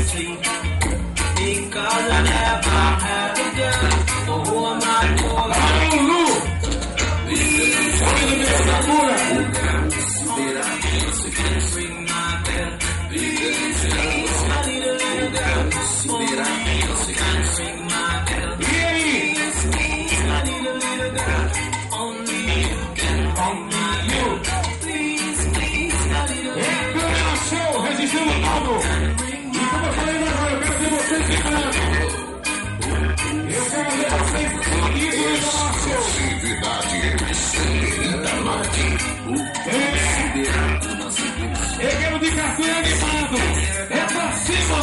street. Because I never had a girl. Oh, who am I for? Ring my bell. Please, I need a little girl. Oh, ring my bell. Please, I need a little girl. Only you can ring my bell. Please, I need a little girl. Show, registrando tudo. E como eu falei agora, eu quero ver vocês ficando. Eu quero ver vocês seguindo o show. Erguendo de carteira animado. É pra cima.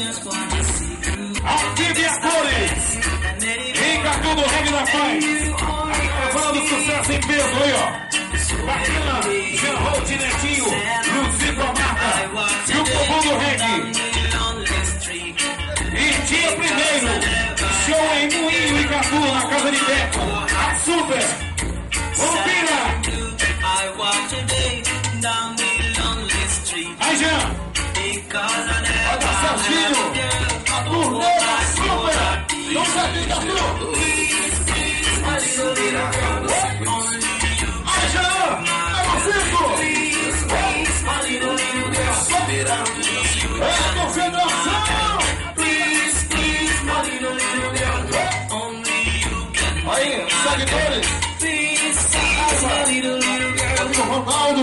Ative a cores. Em Catu do Reggae da Paz. Aqui tá falando sucesso em peso aí, ó. Bacana, Jean Holt, Netinho, Lucifer Marta e o povo do reggae. E dia primeiro, show em Moinho e Catu, na casa de Beto, a Super. Confira! Aí, Jean! Vai dar Serginho! A turnê da Super! Não sabe, Catu! Aí, Jean! É você, pô! É concentração! Aí, seguidores! Ronaldo!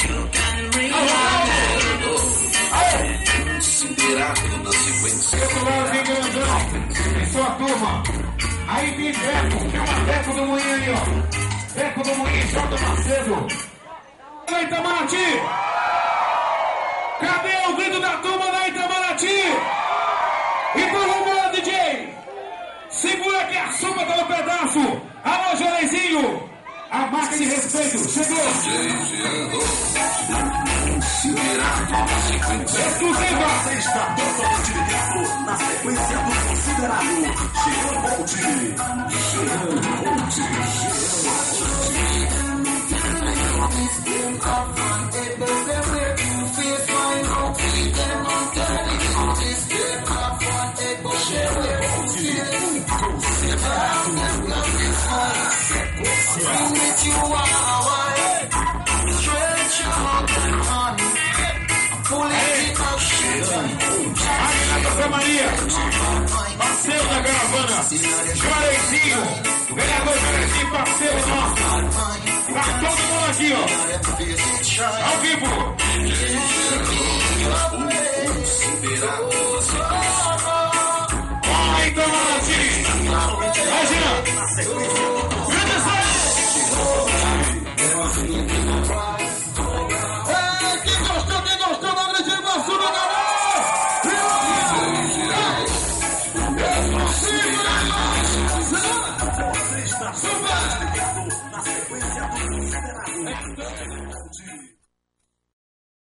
Esse lado vem grandão, em sua turma. Aí tem Beco, tem uma Beco do Moinho aí, ó. Beco do Moinho, Jota Macedo. Da Itamaraty! Cadê o grito da turma da Itamaraty? Então vamos lá, DJ! Segura que a sopa tá no pedaço! Alô, Jorenzinho! A marca de respeito, chegou! Exclusiva! Você está totalmente ligado na sequência do considerado Jean Holt. Santa Maria, parceiro da caravana, Juareizinho, vereador Juareizinho, parceiro nosso, tá todo mundo aqui, ó, ao vivo. Olha então, Maratinho, imagina, quem gostou, não acredita na sua galera! Você está super ligado na sequência do considerado.